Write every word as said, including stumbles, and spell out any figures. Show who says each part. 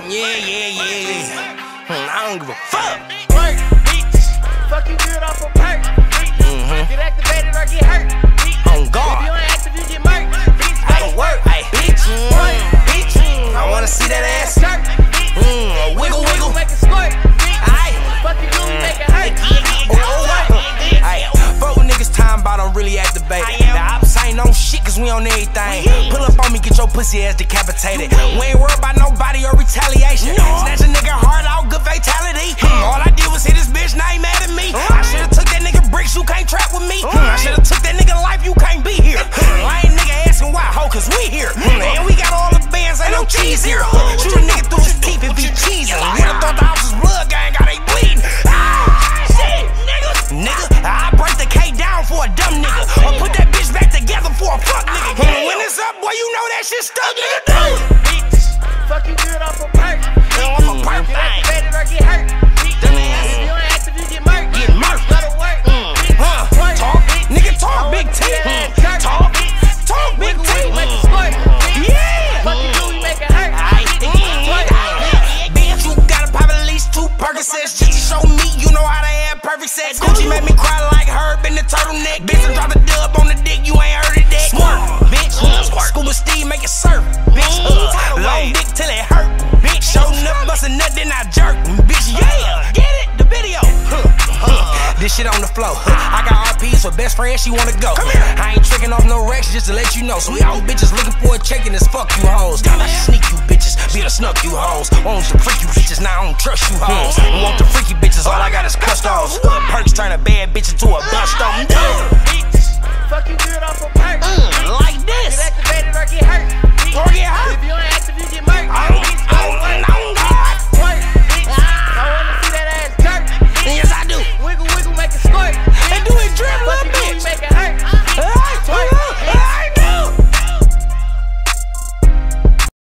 Speaker 1: Yeah, yeah, yeah. Hmm, I don't give a fuck.
Speaker 2: Work, bitch. Fuck you good off a perk.
Speaker 1: Mm-hmm.
Speaker 2: Get activated or get hurt.
Speaker 1: On guard.
Speaker 2: If you ain't active, you get murked. Bitch,
Speaker 1: I don't work. Ay, bitch.
Speaker 2: Work,
Speaker 1: Bitch. I wanna see that ass.
Speaker 2: Jerk, bitch.
Speaker 1: Mm, wiggle, wiggle.
Speaker 2: Make it squirt, bitch.
Speaker 1: Aye.
Speaker 2: Fuck you do, make it hurt.
Speaker 1: Ay, fuck with niggas time about I'm really activated. The ops ain't on shit cause we on everything. Pull up on me, get your pussy ass decapitated. We ain't worried about nobody or retaliation. Snatch a nigga heart out, good fatality. All I did was hit this bitch, now he mad at me. I should've took that nigga bricks, you can't trap with me. I should've took that nigga life, you can't be here. I ain't nigga asking why, ho, cause we here. And we got all the bands, ain't no cheese here. Shoot a nigga through his teeth and be cheesing. Would've thought the house was blood gang, got they bleeding. Shit, nigga. Nigga, I break the K down for a dumb nigga. Or put that bitch back together for a fuck nigga. When it's up, boy, you know that shit stuck, nigga.
Speaker 2: Bitch. Fuck you good off a perk.
Speaker 1: Off a perk,
Speaker 2: Get
Speaker 1: bang.
Speaker 2: activated or get hurt. If you ain't active, you get murked.
Speaker 1: Get murked.
Speaker 2: Gotta work.
Speaker 1: Huh,
Speaker 2: Work,
Speaker 1: talk,
Speaker 2: bitch.
Speaker 1: nigga, talk, big T. Talk, talk, big
Speaker 2: Wiggle,
Speaker 1: T.
Speaker 2: wiggle, make it squirt.
Speaker 1: Yeah.
Speaker 2: Fuck you do, you make it hurt.
Speaker 1: Bitch, you gotta pop at least two Percocets just to show me you know how to have perfect sex. Gucci made me cry like Herb in the turtleneck. Bitch, I drop a dub on the dick, you ain't heard of that. Squirt, bitch. Scuba Steve make it surf, bitch. Uh, long dick till it hurt, bitch. Showing up, bust a nut, then I jerk, bitch. Yeah, get it? The video. Huh, huh. This shit on the floor. I got R Ps for best friends, she wanna go. Come here. I ain't tricking off no racks just to let you know. So we all bitches looking for a check and it's fuck you hoes. I sneak you bitches, be the snuck you hoes. Want to freak you bitches, now I don't trust you hoes. Want the freaky bitches, all I got is cussed offs. Perks turn a bad bitch into a bust on.
Speaker 2: Fuck you good off a perk.
Speaker 1: Mm, like this.
Speaker 2: Get activated or get hurt.
Speaker 1: Or get hurt.
Speaker 2: If you ain't active, you get murked.
Speaker 1: I don't